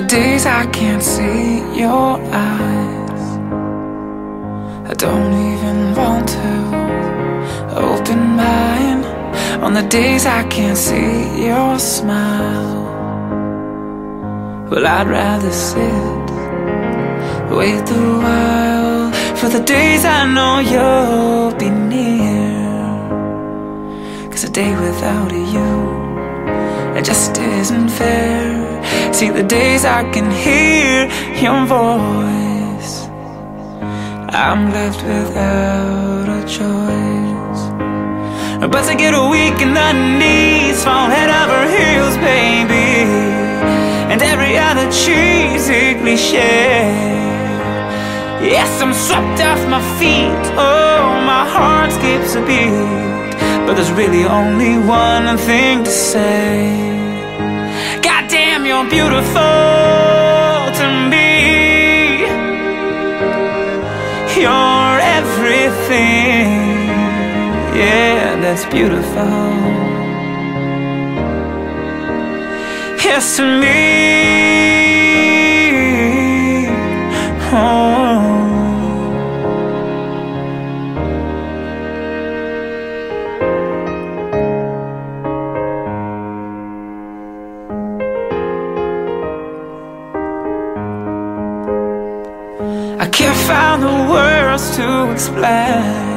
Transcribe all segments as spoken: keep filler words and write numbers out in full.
days I can't see your eyes, I don't even want to open mine. On the days I can't see your smile, well, I'd rather sit, wait a while for the days I know you'll be near. Cause a day without you, it just isn't fair. See, the days I can hear your voice, I'm left without a choice but to get weak in the knees, fall head over heels, baby, and every other cheesy cliche. Yes, I'm swept off my feet, oh, my heart skips a beat, but there's really only one thing to say: goddamn, you're beautiful to me. You're everything, yeah, that's beautiful. Yes, to me. Oh. I can't find the words to explain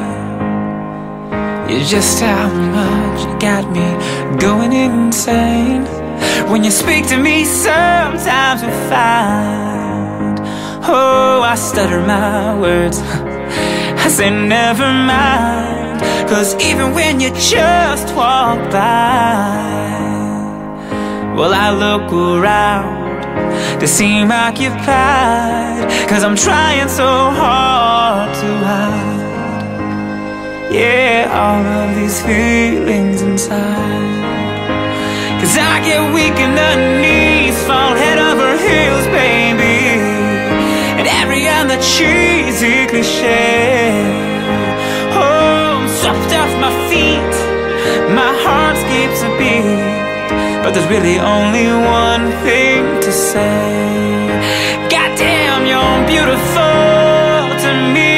just how much you got me going insane. When you speak to me, sometimes we find, oh, I stutter my words, I say never mind. Cause even when you just walk by, well, I look around to seem occupied, cause I'm trying so hard to hide, yeah, all of these feelings inside. Cause I get weak in the knees, fall head over heels, baby, and every other cheesy cliche. Oh, I'm swept off my feet, my heart skips a beat, but there's really only one thing to say: goddamn, you're beautiful to me.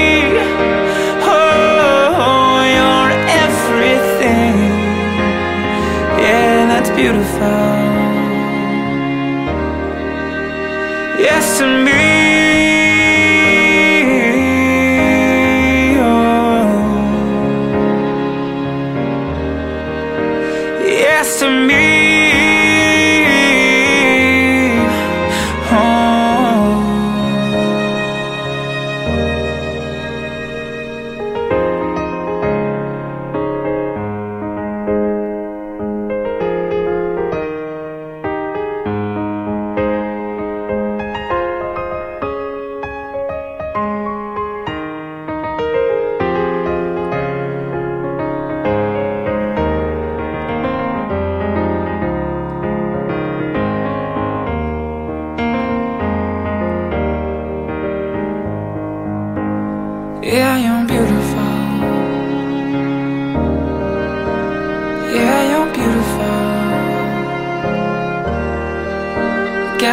Oh, you're everything, yeah, that's beautiful. Yes, to me. Oh, yes, to me. Yeah, you're beautiful. Yeah, you're beautiful.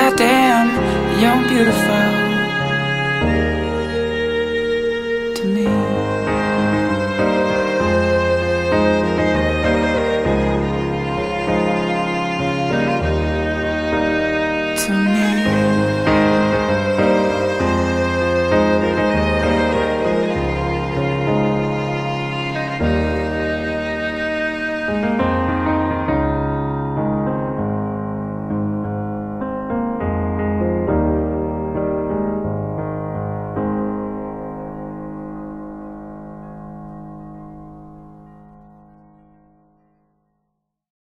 Goddamn, you're beautiful to me.